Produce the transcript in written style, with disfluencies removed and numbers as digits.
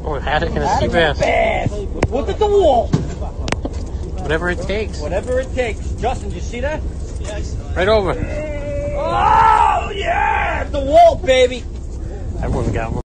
Oh, a haddock and a sea bass. Look at the wall. Whatever it takes. Whatever it takes. Justin, did you see that? Yes. Right over. Oh, yeah! The wall, baby. Everyone's got one.